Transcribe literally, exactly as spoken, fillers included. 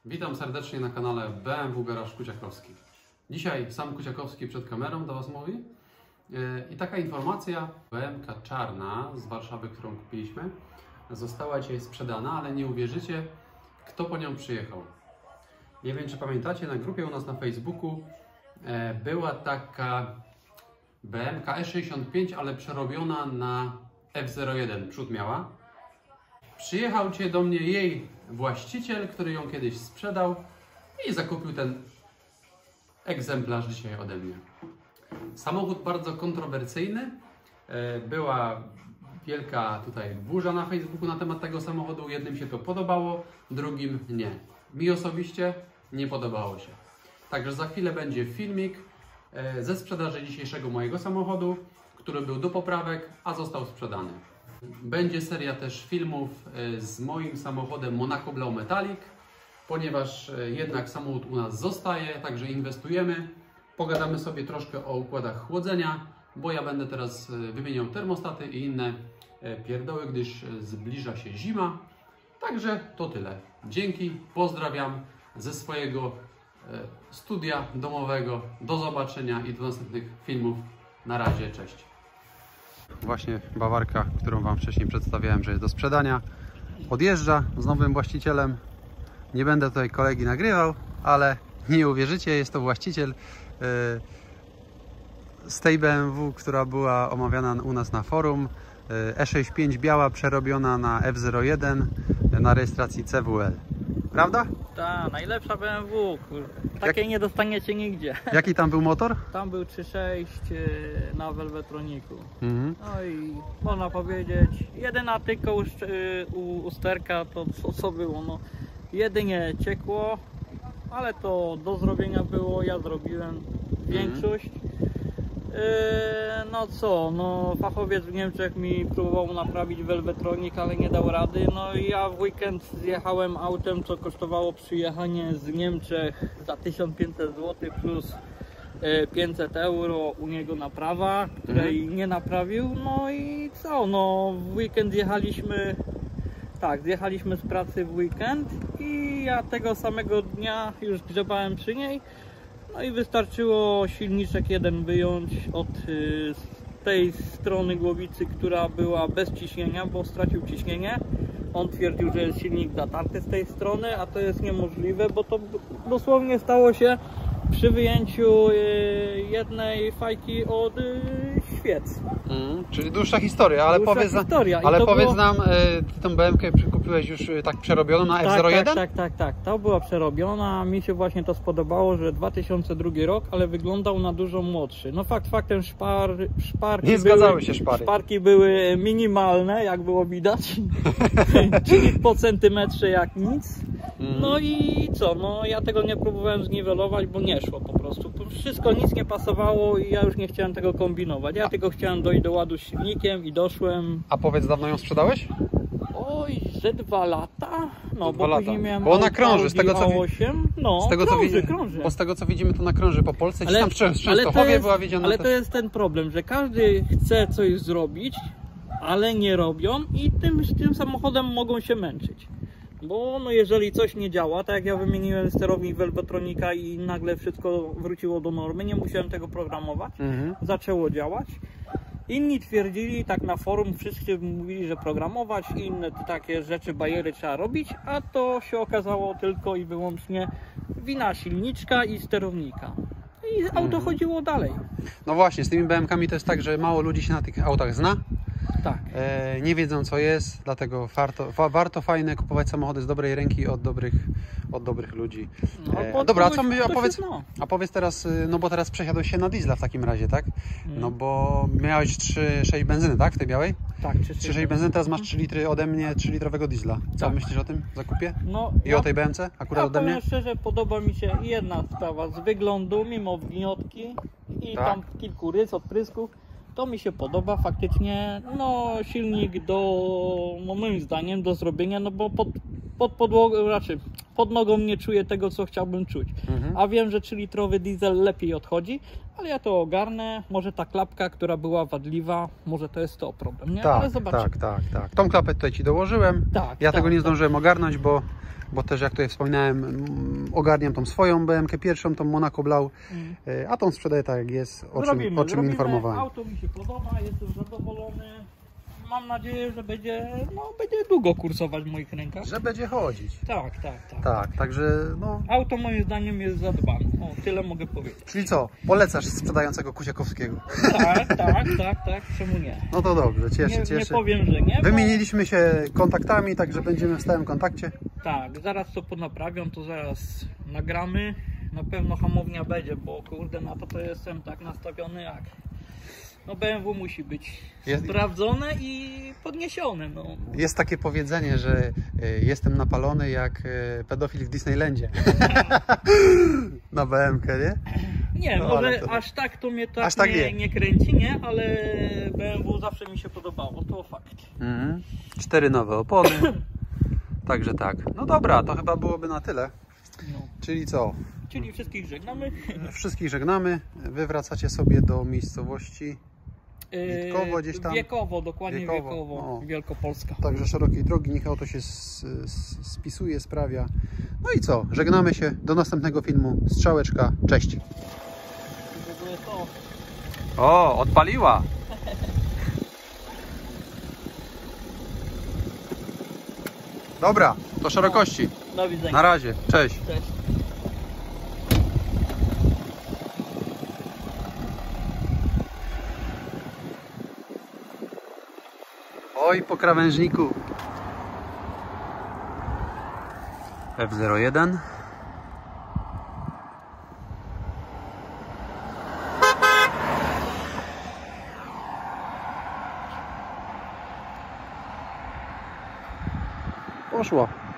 Witam serdecznie na kanale B M W Garaż Kuciakowski. Dzisiaj sam Kuciakowski przed kamerą do Was mówi. I taka informacja, B M K czarna z Warszawy, którą kupiliśmy, została dzisiaj sprzedana, ale nie uwierzycie, kto po nią przyjechał. Nie wiem, czy pamiętacie, na grupie u nas na Facebooku była taka B M K E sześćdziesiąt pięć, ale przerobiona na F zero jeden, przód miała. Przyjechał cię do mnie jej właściciel, który ją kiedyś sprzedał i zakupił ten egzemplarz dzisiaj ode mnie. Samochód bardzo kontrowersyjny. Była wielka tutaj burza na Facebooku na temat tego samochodu. Jednym się to podobało, drugim nie. Mi osobiście nie podobało się. Także za chwilę będzie filmik ze sprzedaży dzisiejszego mojego samochodu, który był do poprawek, a został sprzedany. Będzie seria też filmów z moim samochodem Monaco Blau Metallic, ponieważ jednak samochód u nas zostaje, także inwestujemy. Pogadamy sobie troszkę o układach chłodzenia, bo ja będę teraz wymieniał termostaty i inne pierdoły, gdyż zbliża się zima. Także to tyle. Dzięki, pozdrawiam ze swojego studia domowego. Do zobaczenia i do następnych filmów. Na razie, cześć. Właśnie Bawarka, którą Wam wcześniej przedstawiałem, że jest do sprzedania, odjeżdża z nowym właścicielem. Nie będę tutaj kolegi nagrywał, ale nie uwierzycie, jest to właściciel yy, z tej B M W, która była omawiana u nas na forum. yy, E sześćdziesiąt pięć biała, przerobiona na F zero jeden na rejestracji C W L. Prawda? Tak, najlepsza B M W, takiej Jak... nie dostaniecie nigdzie. Jaki tam był motor? Tam był trzy sześć na Velvetroniku. Mhm. No i można powiedzieć, jedyna tylko u usterka to co, co było, no jedynie ciekło, ale to do zrobienia było, ja zrobiłem większość. Mhm. No co, no fachowiec w Niemczech mi próbował naprawić Velvetronik, ale nie dał rady. No i ja w weekend zjechałem autem, co kosztowało przyjechanie z Niemczech za tysiąc pięćset złotych plus pięćset euro u niego naprawa, której mhm. nie naprawił. No i co, no w weekend zjechaliśmy, tak, zjechaliśmy z pracy w weekend i ja tego samego dnia już grzebałem przy niej. No i wystarczyło silniczek jeden wyjąć od y, tej strony głowicy, która była bez ciśnienia, bo stracił ciśnienie. On twierdził, że jest silnik zatarty z tej strony, a to jest niemożliwe, bo to dosłownie stało się przy wyjęciu y, jednej fajki od y, świec. Mm, czyli dłuższa historia, ale dłuższa powiedz, historia. ale powiedz było... nam, y, ty tą B M K kupiłeś już y, tak przerobioną na tak, F zero jeden? Tak, tak, tak, tak. To była przerobiona. Mi się właśnie to spodobało, że dwa tysiące drugi rok, ale wyglądał na dużo młodszy. No fakt faktem szpar, szparki Nie zgadzały były, się szpary. Szparki były minimalne, jak było widać. Czyli po centymetrze jak nic. No i co, no ja tego nie próbowałem zniwelować, bo nie szło po prostu. Wszystko, nic nie pasowało i ja już nie chciałem tego kombinować. Ja tylko chciałem dojść do ładu z silnikiem i doszłem. A powiedz, dawno ją sprzedałeś? Oj, że dwa lata. No, dwa bo lata. później miałem bo ona krąży, z tego co A osiem. No, z tego, krąży, co widzimy, krąży. Bo z tego co widzimy, to na krąży po Polsce, ale, tam w Częstochowie ale to jest, była wiedziona. Ale też... to jest ten problem, że każdy chce coś zrobić, ale nie robią i tym, tym samochodem mogą się męczyć. Bo no jeżeli coś nie działa, tak jak ja wymieniłem sterownik Velvetronika i nagle wszystko wróciło do normy, nie musiałem tego programować, mhm. zaczęło działać. Inni twierdzili, tak na forum, wszyscy mówili, że programować, inne takie rzeczy, bajery trzeba robić, a to się okazało tylko i wyłącznie wina silniczka i sterownika. I auto mhm. chodziło dalej. No właśnie, z tymi B M kami to jest tak, że mało ludzi się na tych autach zna. Tak. E, nie wiedzą co jest, dlatego warto, fa, warto fajne kupować samochody z dobrej ręki od dobrych, od dobrych ludzi. E, no, dobra, a kogoś, co my, a powiedz, no. a powiedz teraz, no bo teraz przesiadłeś się na diesla w takim razie, tak? Hmm. No bo miałeś trzy sześć benzyny, tak? W tej białej? Tak, trzy sześć benzyny, teraz masz trzy litry ode mnie, trzy litrowego diesla. Co tak. myślisz o tym zakupie? No, I ja, o tej B M C akurat ja ode mnie? szczerze, podoba mi się jedna sprawa z wyglądu, mimo wgniotki i tak. tam kilku rys, odprysków. To mi się podoba faktycznie, no silnik do, no moim zdaniem, do zrobienia, no bo pod, pod podłogą, raczej pod nogą nie czuję tego, co chciałbym czuć. Mhm. A wiem, że trzy litrowy diesel lepiej odchodzi, ale ja to ogarnę. Może ta klapka, która była wadliwa, może to jest to problem, nie? Tak, ale zobaczymy. tak, tak, tak. Tą klapę tutaj Ci dołożyłem. Tak, ja tak, tego nie tak. zdążyłem ogarnąć, bo bo też jak tutaj wspominałem, mm, ogarniam tą swoją B M K pierwszą, tą Monaco Blau, Mm. e, a tą sprzedaję tak jak jest, o czym, Zrobimy, o czym zrobimy. informowałem. Auto mi się podoba, jestem zadowolony. Mam nadzieję, że będzie, no, będzie długo kursować w moich rękach. Że będzie chodzić. Tak, tak, tak. Tak, także no... Auto moim zdaniem jest zadbane. O, tyle mogę powiedzieć. Czyli co, polecasz sprzedającego Kusiakowskiego? Tak, tak, tak, tak, czemu nie? No to dobrze, cieszę, Nie, cieszę. nie powiem, że nie. Bo... Wymieniliśmy się kontaktami, także będziemy w stałym kontakcie. Tak, zaraz to ponaprawią, to zaraz nagramy. Na pewno hamownia będzie, bo kurde, na to to jestem tak nastawiony jak... No B M W musi być Jest- sprawdzone i podniesione, no. Jest takie powiedzenie, że y, jestem napalony jak y, pedofil w Disneylandzie. Na B M K, nie? Nie, No, może ale to- aż tak to mnie tak Aż tak nie, nie. nie kręci, nie? Ale B M W zawsze mi się podobało, to fakt. Mhm. Cztery nowe opony. Także tak. No dobra, to chyba byłoby na tyle. No. Czyli co? Czyli wszystkich żegnamy. Wszystkich żegnamy. Wy wracacie sobie do miejscowości. Witkowo gdzieś tam? Wiekowo, dokładnie Wiekowo, Wiekowo, no. Wielkopolska. Także szerokiej drogi, niech auto się s- s- spisuje, sprawia. No i co? Żegnamy się. Do następnego filmu. Strzałeczka. Cześć. W ogóle to... O, odpaliła. Dobra, do szerokości. Do widzenia. Na razie. Cześć. Cześć. Oj, po krawężniku. F zero jeden. Poszło.